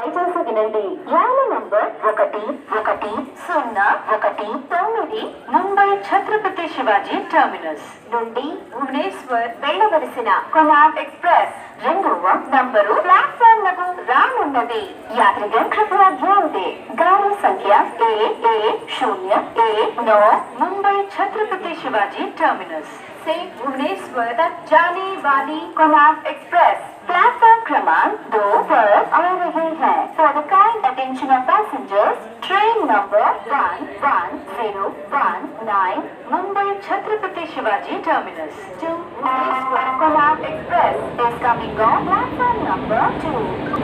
దయచేసి వినండి. రైలు నంబర్ 1119 ముంబై ఛత్రపతి శివాజీ టర్మినస్ నుండి భువనేశ్వర్ వెళ్ళవలసిన కొనార్క్ ఎక్స్ప్రెస్ 2వ నంబరు ప్లాట్ఫామ్ లకు రానున్నది. యాత్రిగण कृपया ध्यान दें. गाड़ी संख्या AA0A9 मुंबई छत्रपति शिवाजी टर्मिनस से भुवनेश्वर तक जाने वाली कोणार्क एक्सप्रेस प्लेटफॉर्म क्रमांक 2 पर आ रही है. For the kind attention of passengers, train number 11019 Mumbai Chhatrapati Shivaji terminus to Bhubaneswar Konark Express is coming on platform number 2.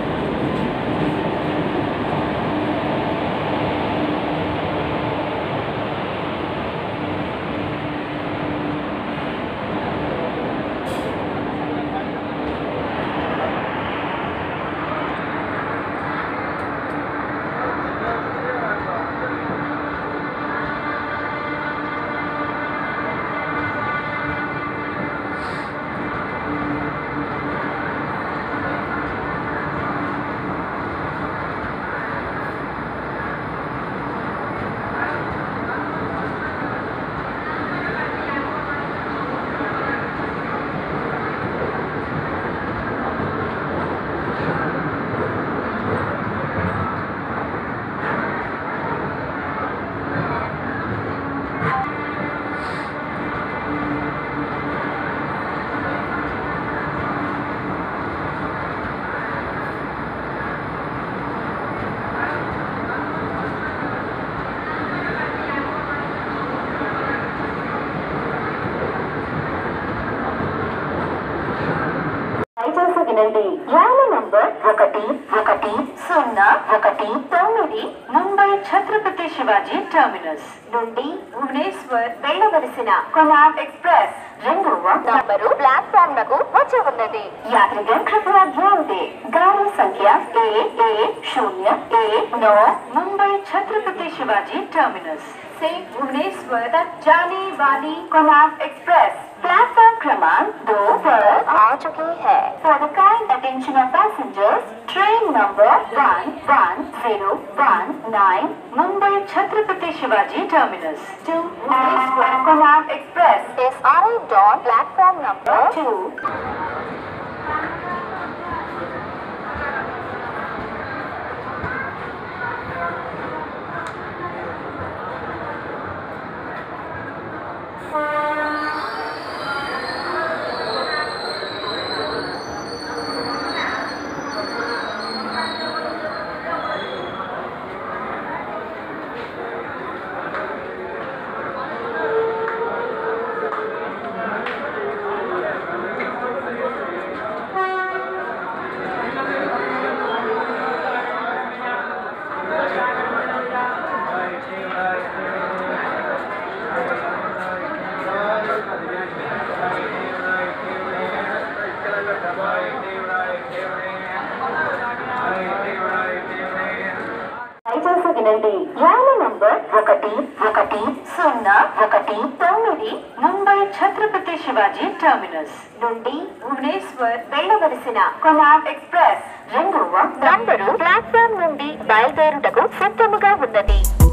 వినండి. రైలు నంబర్ 1119 ముంబై ఛత్రపతి శివాజీ టర్మినస్ నుండి భువనేశ్వర్ వెళ్ళవలసిన కొనార్క్ ఎక్స్ప్రెస్ 2వ నంబరు ప్లాట్ఫామ్ లకు వచ్చి ఉన్నది. యాత్రిగण कृपया ध्यान दें. गाड़ी संख्या AA0A9 मुंबई छत्रपति शिवाजी टर्मिनस से भुवनेश्वर तक जाने वाली कोणार्क एक्सप्रेस प्लेटफॉर्म क्रमांक 2 पर आ चुकी है. For the kind attention of passengers, train number 11019 Mumbai Chhatrapati Shivaji terminus to Bhubaneswar Konark Express is arrived on platform number 2. దయచేసి వినండి. రైలు నంబర్ 1119 ముంబై ఛత్రపతి శివాజీ టర్మినస్ నుండి భువనేశ్వర్ వెళ్ళవలసిన కొనార్క్ ఎక్స్ప్రెస్ 2వ నంబరు ప్లాట్ఫామ్ నుండి బయలుదేరుటకు సిద్ధముగా ఉన్నది.